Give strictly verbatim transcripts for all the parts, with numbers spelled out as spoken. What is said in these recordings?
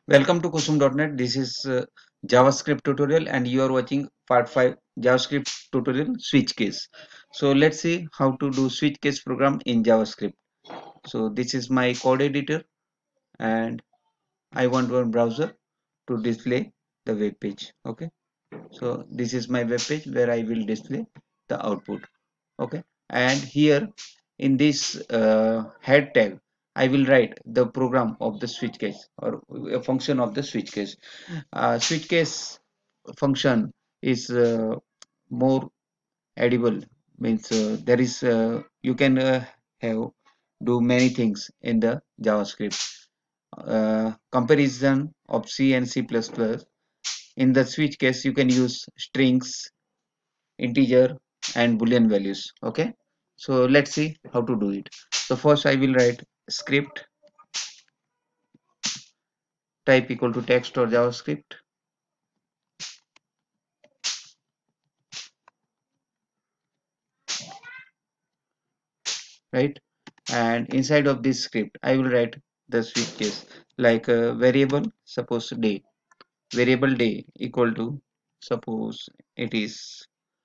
Welcome to kusum dot net. This is uh, JavaScript tutorial and you are watching part five JavaScript tutorial switch case. So let's see how to do switch case program in JavaScript. So this is my code editor and I want one browser to display the web page. Okay. So this is my web page where I will display the output. Okay, and here in this uh, head tag I will write the program of the switch case or a function of the switch case. Uh, switch case function is uh, more edible, means uh, there is uh, you can uh, have do many things in the JavaScript. Uh, comparison of C and C plus plus. In the switch case you can use strings, integer and boolean values. Okay, so let's see how to do it. So first I will write script type equal to text or JavaScript, right? And inside of this script I will write the switch case like a variable, suppose day, variable day equal to, suppose it is,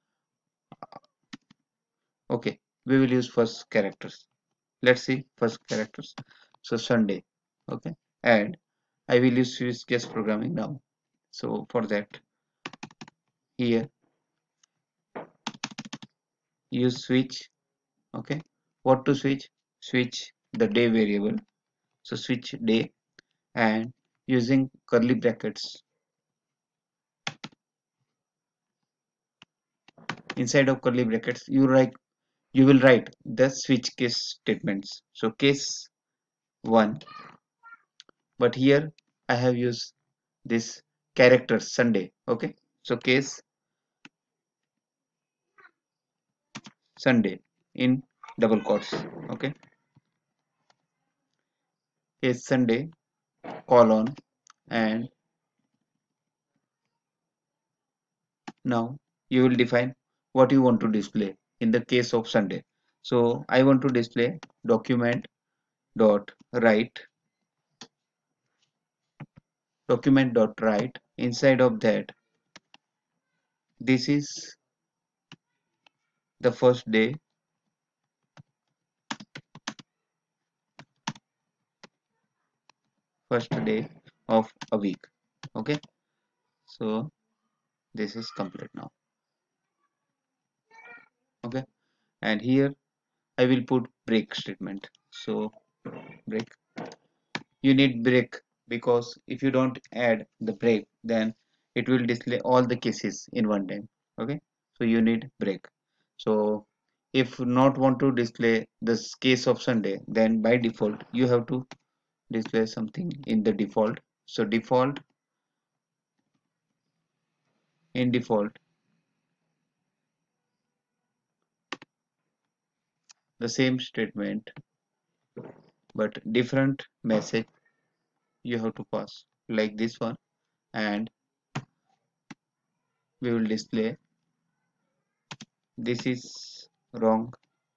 okay, we will use first characters. Let's see first characters. So Sunday. Okay, and I will use switch case programming now. So for that, here use switch. Okay, what to switch? Switch the day variable, so switch day, and using curly brackets, inside of curly brackets you write you will write the switch case statements. So case one, but here I have used this character Sunday. Okay, so case Sunday in double quotes. Okay, case Sunday colon, and now you will define what you want to display in the case of Sunday. So I want to display document dot write, document dot write. Inside of that, this is the first day, first day of a week. Okay, so this is complete now. Okay, and here I will put break statement. So break, you need break because if you don't add the break then it will display all the cases in one time. Okay, so you need break. So if not want to display this case of Sunday, then by default you have to display something in the default. So default, in default, the same statement but different message you have to pass, like this one, and we will display this is wrong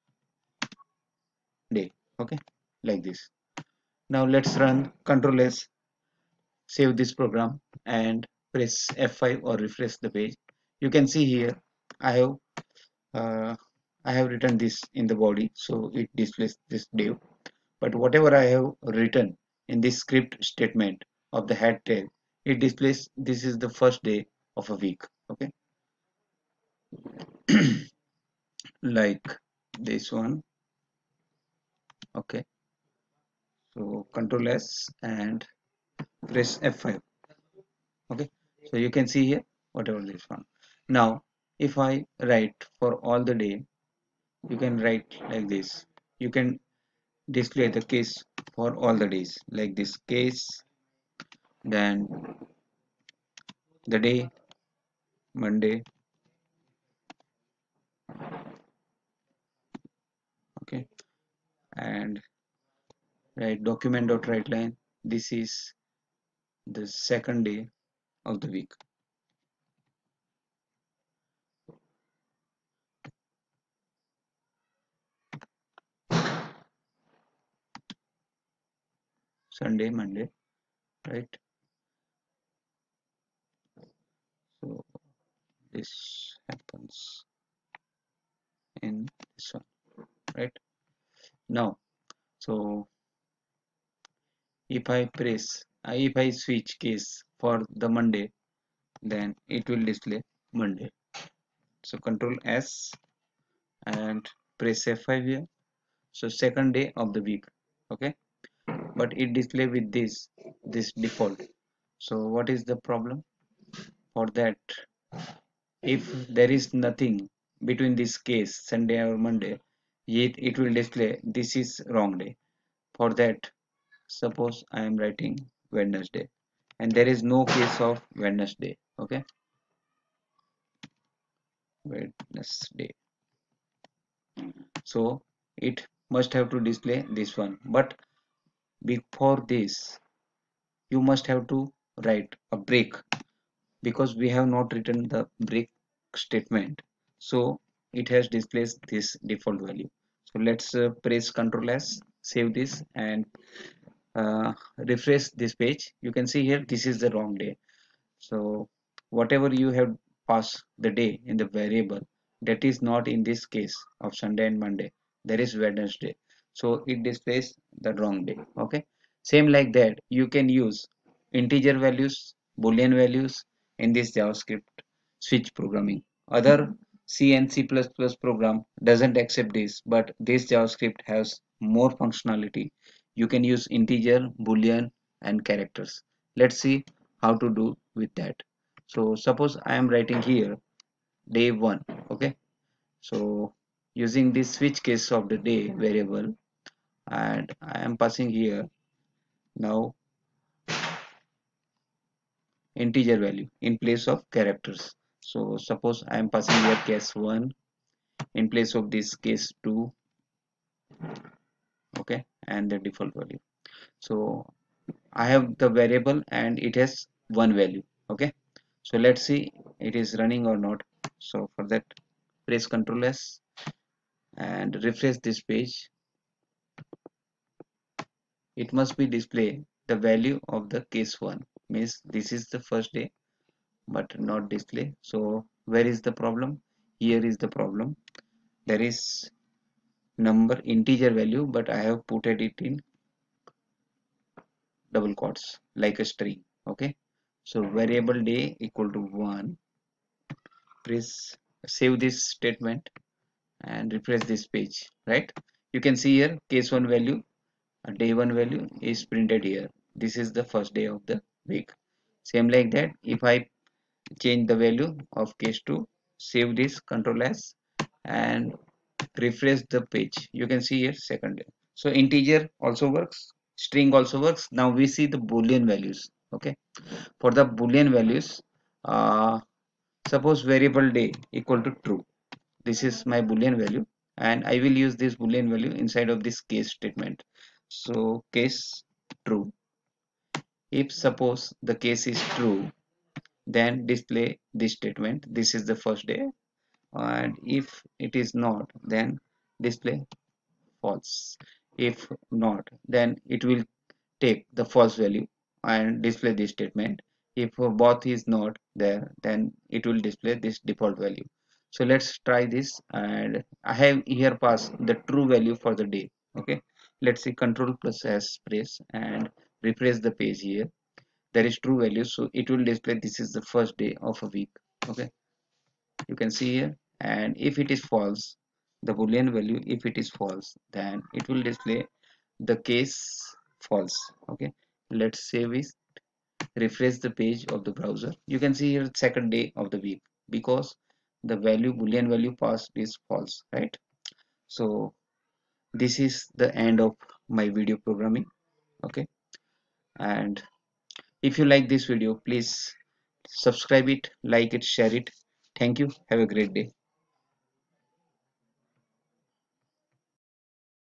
day. Okay, like this. Now let's run control S, save this program and press F five or refresh the page. You can see here I have uh, I have written this in the body, so it displays this div. But whatever I have written in this script statement of the head tag, it displays this is the first day of a week. Okay, like this one. Okay, so control S and press F five. Okay, so you can see here whatever this one. Now if I write for all the day, you can write like this. You can display the case for all the days like this case, then the day Monday. Okay, and write document dot write line, this is the second day of the week. Sunday, Monday, right? this happens in this one, right? Now, so if I press, uh, if I switch case for the Monday, then it will display Monday. So Control S and press F five here. So second day of the week, okay? But it display with this, this default. So what is the problem? For that, if there is nothing between this case, Sunday or Monday, yet it will display this is wrong day. For that, suppose I am writing Wednesday and there is no case of Wednesday, okay? Wednesday. So it must have to display this one. But before this, you must have to write a break because we have not written the break statement. So it has displayed this default value. So let's uh, press Ctrl S, save this and uh, refresh this page. You can see here this is the wrong day. So whatever you have passed the day in the variable, that is not in this case of Sunday and Monday. There is Wednesday. So it displays the wrong day. Okay. Same like that, you can use integer values, boolean values in this JavaScript switch programming. Other C and C plus plus program doesn't accept this, but this JavaScript has more functionality. You can use integer, boolean, and characters. Let's see how to do with that. So suppose I am writing here day one, okay? So using this switch case of the day variable, and I am passing here now integer value in place of characters. So suppose I am passing here case one in place of this case two, okay, and the default value. So I have the variable and it has one value, okay. So let's see it is running or not. So for that, press Ctrl S and refresh this page. It must be display the value of the case one, means this is the first day but not display. So where is the problem? Here is the problem. There is number integer value, but I have put it in double quotes like a string, okay. So variable day equal to one. Press save this statement and refresh this page, right? You can see here case one value, uh, day one value is printed here. This is the first day of the week. Same like that, if I change the value of case two, save this, Control S and refresh the page, you can see here second day. So integer also works, string also works. Now we see the boolean values, okay. For the boolean values, uh, suppose variable day equal to true. This is my boolean value and I will use this boolean value inside of this case statement. So case true. If suppose the case is true, then display this statement, this is the first day, and if it is not, then display false. If not, then it will take the false value and display this statement. If both is not there, then it will display this default value. So let's try this, and I have here passed the true value for the day, okay. Let's see, Control plus S press and refresh the page. Here there is true value, so it will display this is the first day of a week, okay. You can see here, and if it is false, the boolean value, if it is false, then it will display the case false, okay. Let's save it, refresh the page of the browser. You can see here second day of the week because the value boolean value passed is false, right? So this is the end of my video programming, okay. And if you like this video, please subscribe it, like it, share it. Thank you, have a great day.